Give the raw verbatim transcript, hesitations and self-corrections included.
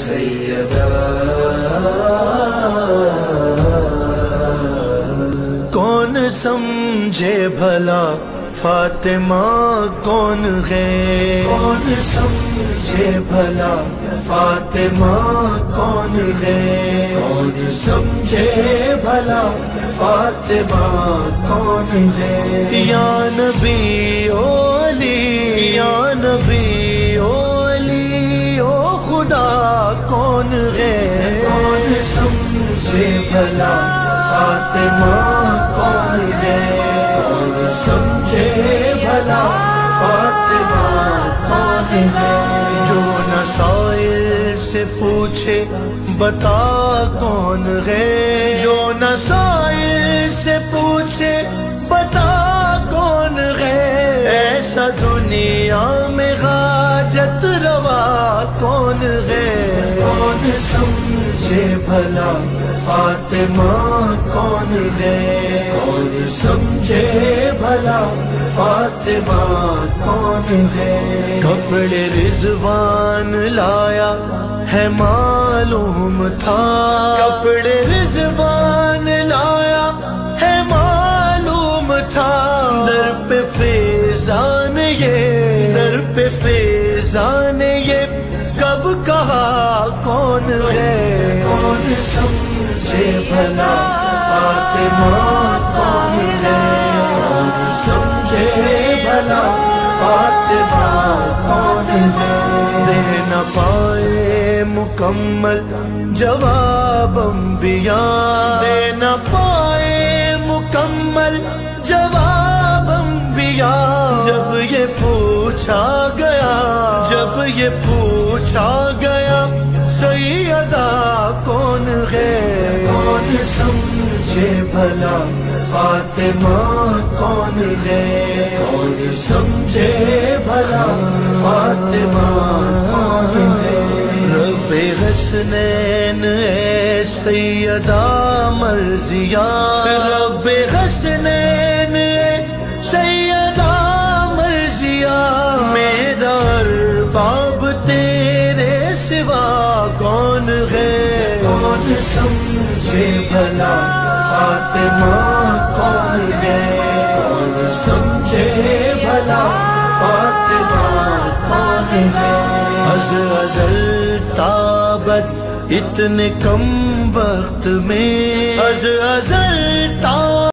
سیدہ کون سمجھے بھلا فاطمہ کون ہے، کون سمجھے بھلا فاطمہ کون ہے، کون سمجھے بھلا فاطمہ کون ہے، یا نبی اولی یا نبی اولی او خدا کون ہے، کون سمجھے بھلا فاطمہ کون ہے، کون سمجھے بھلا فاطمہ کون ہے، جو نہ سائل سے پوچھے بتا کون ہے، جو نہ سائل سے پوچھے بتا کون ہے، ایسا دنیا میں حاجت روا کون ہے، کون سمجھے بھلا فاطمہ کون ہے، کون سمجھے بھلا فاطمہ کون ہے، کپڑے رضوان لایا ہے معلوم تھا، کپڑے رضوان لایا ہے معلوم تھا، در پہ فیضان یہ در پہ فیضان یہ کب کہا کون ہے، کون سمجھے بھلا فاطمہ کون ہے، کون سمجھے بھلا فاطمہ کون ہے، دے نہ پائے مکمل جواب انبیاء، دے نہ پائے مکمل جواب انبیاء، جب یہ پوچھا گیا جب یہ پوچھا گیا سیدہ کون ہے، کون سمجھے بھلا فاطمہ کون ہے، کون سمجھے بھلا فاطمہ کون ہے، رب حسنین اے سیدہ مرضیہ، رب حسنین اے سیدہ مرضیہ، میرا ارباب تیرے سوا کون ہے، کون سمجھے بھلا فاطمہ کون ہے، کون سمجھے بھلا فاطمہ کون ہے، از ازل تابت اتنے کم وقت میں، از ازل تابت